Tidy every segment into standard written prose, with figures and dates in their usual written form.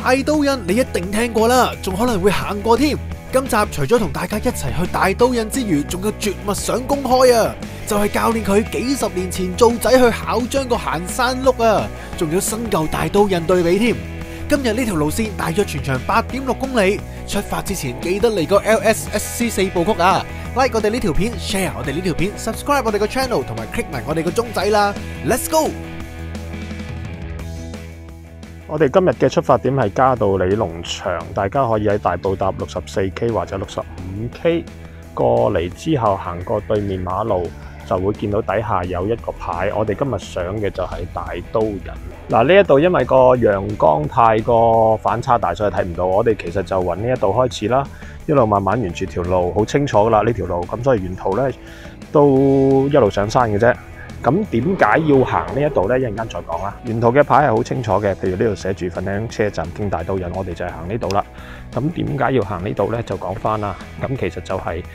大刀印你一定聽過啦，仲可能會行過添。今集除咗同大家一齊去大刀印之餘，仲有絕密想公開啊！就係教練佢幾十年前做仔去考章個行山碌啊，仲有新舊大刀印對比添。今日呢條路線大約全長8.6公里，出發之前記得嚟個 LSSC 4部曲啊 ！like 我哋呢條片 ，share 我哋呢條片 ，subscribe 我哋個 channel 同埋 click 埋我哋個鐘仔啦 ！Let's go！ 我哋今日嘅出發點係嘉道理農場，大家可以喺大埔搭64K 或者65K 過嚟之後行過對面馬路，就會見到底下有一個牌。我哋今日上嘅就係大刀印。嗱，呢一度因為個陽光太過反差大，所以睇唔到。我哋其實就揾呢一度開始啦，一路慢慢沿住條路，好清楚噶啦呢條路。咁所以沿途呢都一路上山嘅啫。咁點解要行呢一度呢？一陣間再講啦。沿途嘅牌係好清楚嘅，譬如呢度寫住粉嶺車站經大刀印，我哋就係行呢度啦。咁點解要行呢度呢？就講翻啦。咁其實就係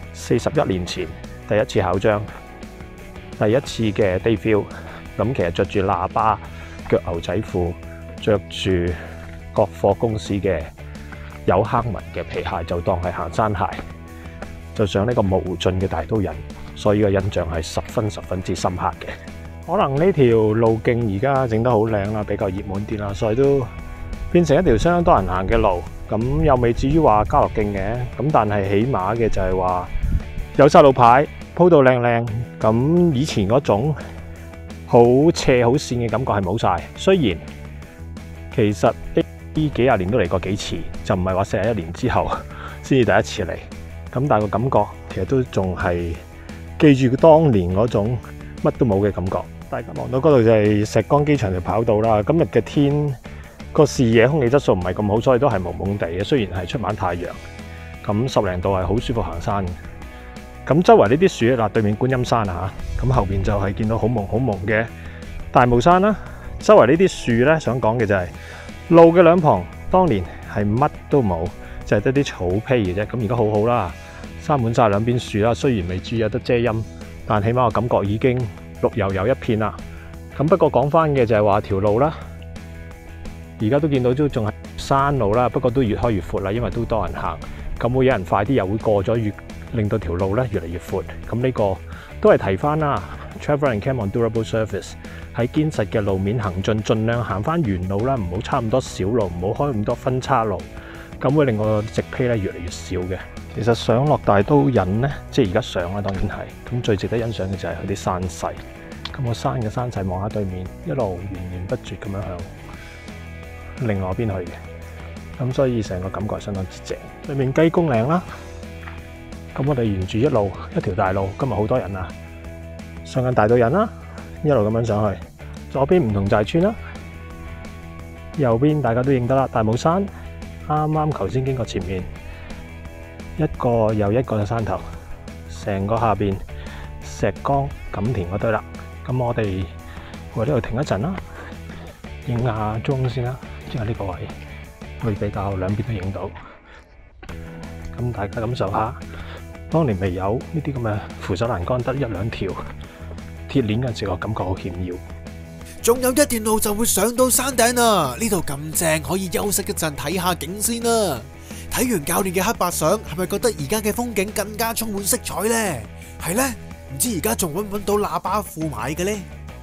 41年前第一次考章，第一次嘅 day feel。咁其實着住喇叭、腳牛仔褲，着住國貨公司嘅有坑紋嘅皮鞋，就當係行山鞋，就上呢個無盡嘅大刀印。所以個印象係十分之深刻嘅。可能呢條路徑而家整得好靚啦，比較熱門啲啦，所以都變成一條相當多人行嘅路。咁又未至於話家樂徑嘅，咁但係起碼嘅就係話有晒路牌鋪到靚靚。咁以前嗰種好斜好線嘅感覺係冇晒。雖然其實呢幾廿年都嚟過幾次，就唔係話41年之後先至第一次嚟。咁但係個感覺其實都仲係記住當年嗰種乜都冇嘅感覺。大家望到嗰度就係石崗機場條跑道啦。今日嘅天個視野空氣質素唔係咁好，所以都係蒙蒙地嘅。雖然係出晚太陽，咁10零度係好舒服行山嘅。咁周圍呢啲樹嗱，對面觀音山啊嚇，咁後邊就係見到好蒙嘅大帽山啦。周圍呢啲樹咧，想講嘅就係路嘅兩旁當年係乜都冇，就係得啲草坯嘅啫。咁而家好好啦。生滿晒兩邊樹啦，雖然未至於有得遮陰，但起碼我感覺已經綠油油一片啦。咁不過講翻嘅就係話條路啦，而家都見到都仲係山路啦，不過都越開越闊啦，因為都多人行，咁會有人快啲又會過咗，令到條路咧越嚟越闊。咁呢個都係提翻啦 ，Travel and Camp on durable surface， 喺堅實嘅路面行進，盡量行翻原路啦，唔好差咁多小路，唔好開咁多分岔路，咁會令個直披咧越嚟越少嘅。其實上落大刀印呢，即係而家上啦，當然係。咁最值得欣賞嘅就係佢啲山勢。咁個山嘅山勢望下對面，一路源源不絕咁樣向另外一邊去嘅。咁所以成個感覺係相當之正。對面雞公嶺啦，咁我哋沿住一條大路，今日好多人啊，上緊大刀印啦，一路咁樣上去。左邊唔同寨村啦，右邊大家都認得啦，大帽山。啱啱頭先經過前面。一個又一個嘅山頭，成個下邊石崗錦田嗰堆啦。咁我哋喺呢度停一陣啦，影下鐘先啦。即係呢個位會比較兩邊都影到。咁大家感受下，當年未有呢啲咁嘅扶手欄杆，得1、2條鐵鏈嘅時候，感覺好險要。 仲有一段路就會上到山頂啦，呢度咁正，可以休息一陣睇下景先啦。睇完教練嘅黑白相，係咪覺得而家嘅風景更加充滿色彩呢？係呢？唔知而家仲搵唔搵到喇叭褲買嘅呢？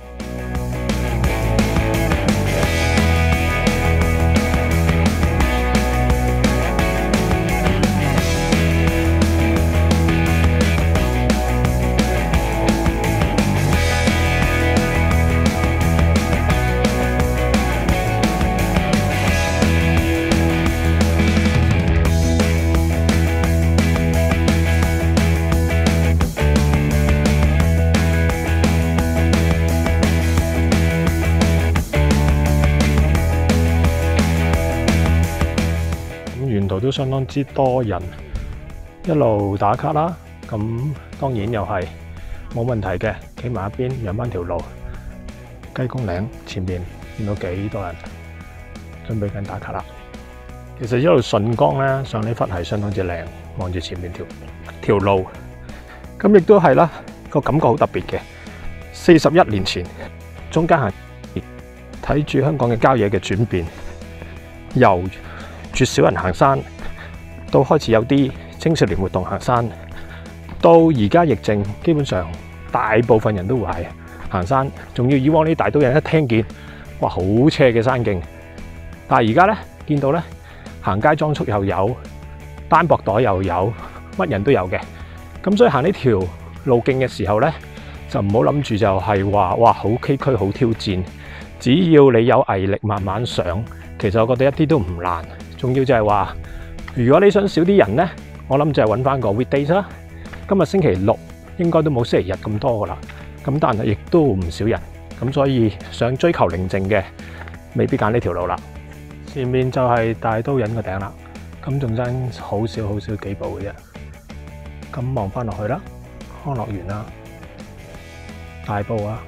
都相當之多人一路打卡啦，咁當然又係冇問題嘅，企埋一邊讓翻條路。雞公嶺前面見到幾多人準備緊打卡啦。其實一路順光咧上呢忽係相當之靚，望住前面條路，咁亦都係啦，個感覺好特別嘅。41年前中間係睇住香港嘅郊野嘅轉變， 由絕少人行山，到開始有啲青少年活動行山，到而家疫症，基本上大部分人都會係行山。仲要以往啲大刀人一聽見，哇好斜嘅山徑，但係而家咧見到咧行街裝束又有，單膊袋又有，乜人都有嘅。咁所以行呢條路徑嘅時候咧，就唔好諗住就係話哇好崎嶇好挑戰，只要你有毅力慢慢上，其實我覺得一啲都唔難。仲要就係話，如果你想少啲人呢，我諗就係揾翻個 weekdays 啦。今日星期六應該都冇星期日咁多噶啦，咁但係亦都唔少人，咁所以想追求寧靜嘅，未必揀呢條路啦。前面就係大刀隱個頂啦，咁仲爭好少幾步嘅啫。咁望翻落去啦，康樂園啦，大埔啊，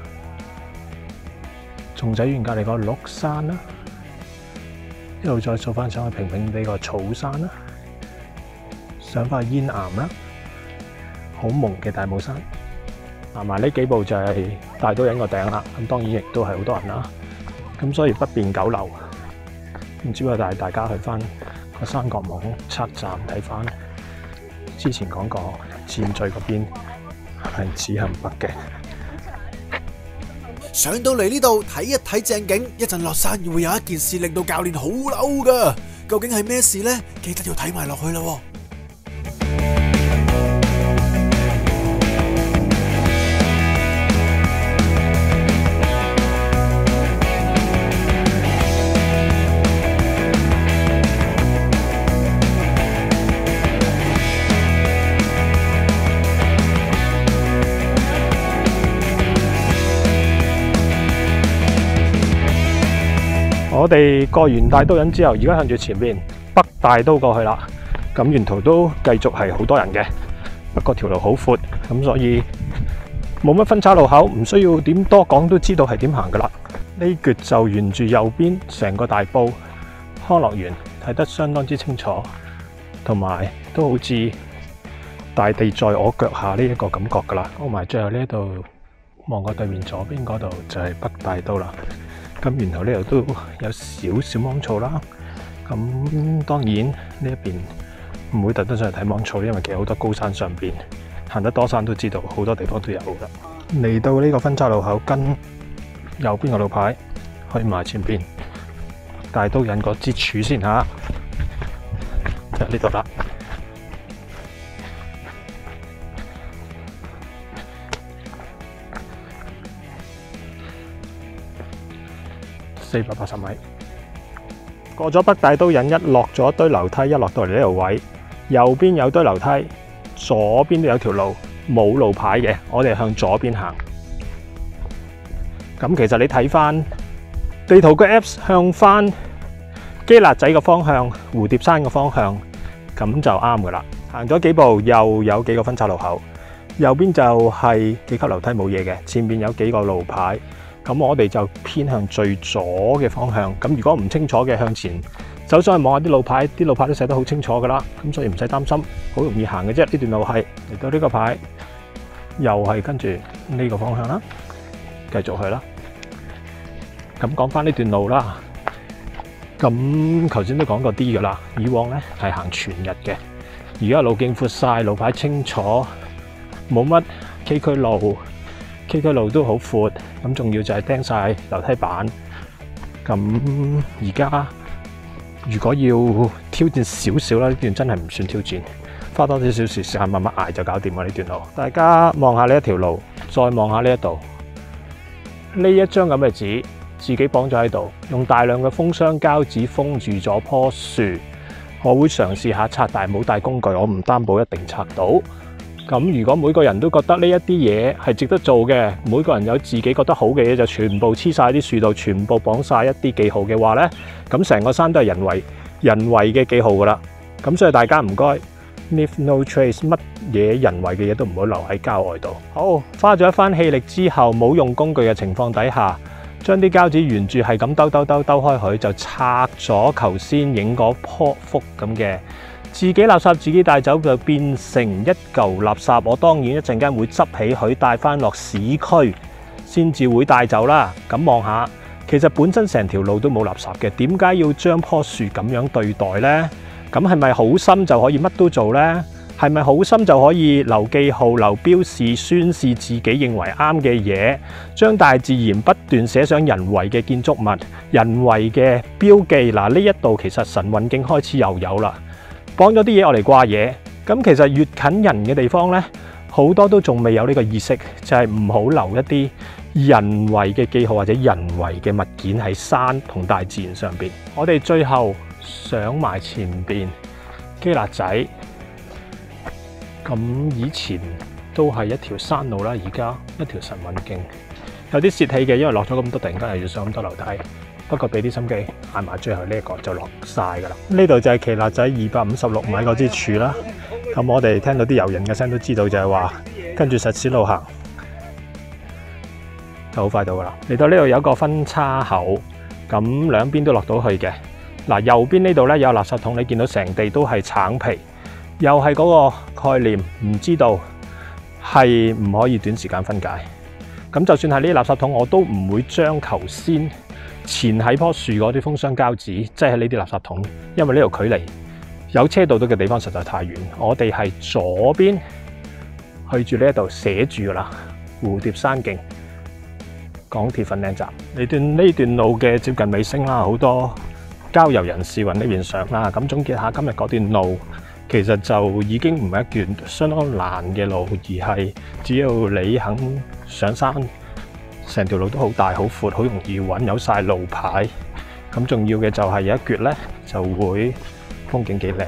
松仔園隔離個鹿山啦。一路再掃翻上去平平地個草山啦，上翻去煙岩啦，好蒙嘅大帽山，行埋呢幾步就係大刀隱個頂啦。咁當然亦都係好多人啦，咁所以不便久留。咁只不過帶大家去翻個山角網測站睇翻，之前講過箭咀嗰邊係此行北嘅。 上到嚟呢度睇一睇正景，一陣落山會有一件事令到教練好嬲噶，究竟係咩事呢？記得要睇埋落去啦。 我哋過完大刀隱之後，而家向住前面北大刀過去啦。咁沿途都繼續係好多人嘅，不過條路好闊，咁所以冇乜分岔路口，唔需要點多講都知道係點行噶啦。呢橛就沿住右邊成個大埔康樂園睇得相當之清楚，同埋都好似大地在我腳下呢一個感覺噶啦。同埋最後呢度望過對面左邊嗰度就係北大刀啦。咁然後呢度都有少少芒草啦，咁當然呢一邊唔會特登上去睇芒草，因為其實好多高山上邊行得多山都知道，好多地方都有噶。嚟到呢個分岔路口，跟右邊個路牌去埋前邊大刀隱個支柱先嚇，就呢度啦。480米，過咗北大刀隱，一落咗堆樓梯，一落到嚟呢條位，右邊有堆樓梯，左邊都有條路，冇路牌嘅，我哋向左邊行。咁其實你睇翻地圖個 Apps 向翻基辣仔個方向、蝴蝶山個方向，咁就啱噶啦。行咗幾步，又有幾個分岔路口，右邊就係幾級樓梯冇嘢嘅，前面有幾個路牌。咁我哋就偏向最左嘅方向。咁如果唔清楚嘅，向前走上去望下啲路牌，啲路牌都寫得好清楚噶啦。咁所以唔使擔心，好容易行嘅啫。呢段路係嚟到呢個牌，又係跟住呢個方向啦，繼續去啦。咁講翻呢段路啦，咁頭先都講過啲噶啦。以往呢係行全日嘅，而家路徑闊晒，路牌清楚，冇乜崎嶇路。崎嶇路都好闊，咁仲要就係釘晒樓梯板。咁而家如果要挑戰少少啦，呢段真係唔算挑戰，花多少少時間慢慢捱就搞掂啦呢段路。大家望下呢一條路，再望下呢一度，呢一張咁嘅紙，自己綁咗喺度，用大量嘅封箱膠紙封住咗棵樹。我會嘗試下拆，但係冇帶工具，我唔擔保一定拆到。咁如果每個人都覺得呢一啲嘢係值得做嘅，每個人有自己覺得好嘅嘢，就全部黐晒啲樹度，全部綁晒一啲記號嘅話呢，咁成個山都係人為嘅記號噶啦。咁所以大家唔該 leave no trace， 乜嘢人為嘅嘢都唔好留喺郊外度。好，花咗一番氣力之後，冇用工具嘅情況底下，將啲膠紙沿住係咁兜開佢，就拆咗頭先影嗰棵幅咁嘅。自己垃圾自己帶走，就變成一嚿垃圾。我當然一陣間會執起佢帶翻落市區先至會帶走啦。咁望下， 其實本身成條路都冇垃圾嘅，點解要將棵樹咁樣對待呢？咁係咪好心就可以乜都做呢？係咪好心就可以留記號、留標示、宣示自己認為啱嘅嘢，將大自然不斷寫上人為嘅建築物、人為嘅標記？嗱，呢一度其實晨運徑開始又有啦，綁咗啲嘢我嚟掛嘢。咁其實越近人嘅地方呢，好多都仲未有呢個意識，就係唔好留一啲人為嘅記號或者人為嘅物件喺山同大自然上邊。我哋最後上埋前邊基勒仔。咁以前都係一條山路啦，而家一條晨運徑，有啲泄氣嘅，因為落咗咁多，突然間又要上咁多樓梯。不過俾啲心機，行埋最後呢一個就落晒噶啦。呢度就係奇勒仔256米嗰支柱啦。咁我哋聽到啲遊人嘅聲都知道就係話，跟住實施路行就好快到噶啦。嚟到呢度有一個分叉口，咁兩邊都落到去嘅。嗱，右邊呢度咧有垃圾桶，你見到成地都係橙皮。又係嗰個概念，唔知道係唔可以短時間分解。咁就算係呢啲垃圾桶，我都唔會將頭先纏喺棵樹嗰啲封箱膠紙擠喺呢啲垃圾桶，因為呢條距離有車到到嘅地方實在太遠。我哋係左邊去住呢一度寫住噶啦，蝴蝶山徑港鐵粉嶺站。呢段路嘅接近尾聲啦，好多郊遊人士揾呢邊上啦。咁總結下今日嗰段路。其實就已經唔係一段相當難嘅路，而係只要你肯上山，成條路都好大、好闊、好容易揾，有晒路牌。咁重要嘅就係有一橛呢，就會風景幾靚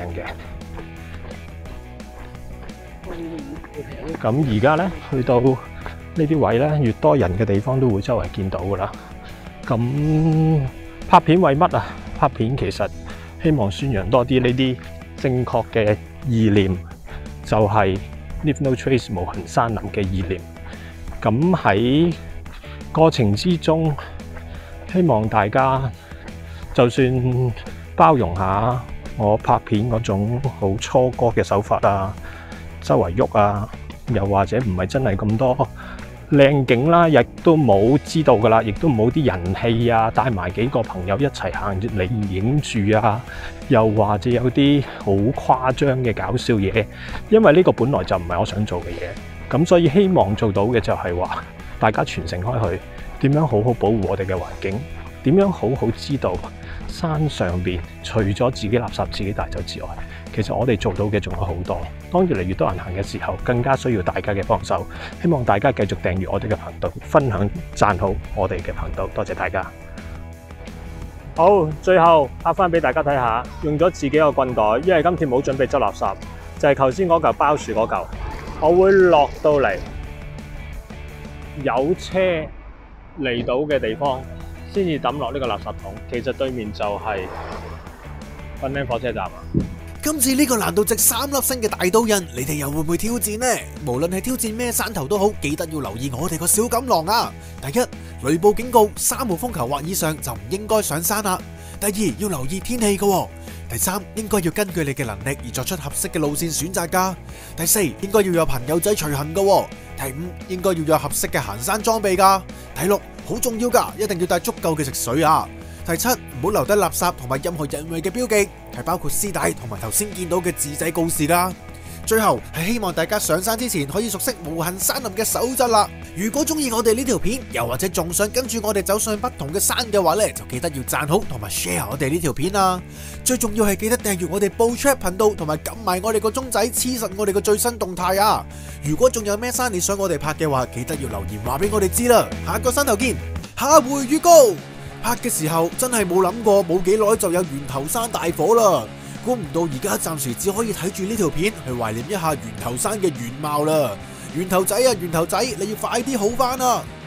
嘅。咁而家呢，去到呢啲位呢，越多人嘅地方都會周圍見到噶啦。咁拍片為乜啊？拍片其實希望宣揚多啲呢啲正確嘅意念，就係 Leave No Trace 無痕山林嘅意念。咁喺過程之中，希望大家就算包容下我拍片嗰種好初哥嘅手法啊，周圍喐啊，又或者唔係真係咁多靚景啦，亦都冇知道噶啦，亦都冇啲人氣啊，帶埋幾個朋友一齊行嚟影住啊，又或者有啲好誇張嘅搞笑嘢，因為呢個本來就唔係我想做嘅嘢，咁所以希望做到嘅就係話大家傳承開去，點樣好好保護我哋嘅環境，點樣好好知道山上邊除咗自己垃圾自己帶走之外，其實我哋做到嘅仲有好多。當越嚟越多人行嘅時候，更加需要大家嘅幫手。希望大家繼續訂閱我哋嘅頻道，分享讚好我哋嘅頻道，多謝大家。好，最後拍翻俾大家睇下，用咗自己個棍袋，因為今次冇準備執垃圾，就係頭先嗰嚿包樹嗰嚿，我會落到嚟有車嚟到嘅地方，先至抌落呢個垃圾桶。其實對面就係粉嶺火車站啊。 今次呢個難度值3粒星嘅大刀人，你哋又會唔會挑戰呢？無論係挑戰咩山頭都好，記得要留意我哋個小錦囊啊！第一，雷暴警告，3號風球或以上就唔應該上山啦。第二，要留意天氣㗎。第三，應該要根據你嘅能力而作出合適嘅路線選擇㗎。第四，應該要有朋友仔隨行㗎。第五，應該要有合適嘅行山裝備㗎。第六，好重要㗎，一定要帶足夠嘅食水啊！第七，唔好留低垃圾同埋任何人為嘅標記，係包括絲帶同埋頭先見到嘅字仔告示㗎。最後係希望大家上山之前可以熟悉無痕山林嘅守則啦。如果中意我哋呢條片，又或者仲想跟住我哋走上不同嘅山嘅話呢，就記得要讚好同埋 share 我哋呢條片啦。最重要係記得訂閱我哋報 trap 頻道，同埋撳埋我哋個鐘仔，黐實我哋嘅最新動態啊！如果仲有咩山你想我哋拍嘅話，記得要留言話俾我哋知啦。下個山頭見，下回預告。拍嘅時候真係冇諗過，冇幾耐就有源頭山大火啦！估唔到而家暫時只可以睇住呢條片去懷念一下源頭山嘅原貌啦！源頭仔啊，源頭仔，你要快啲好返啊！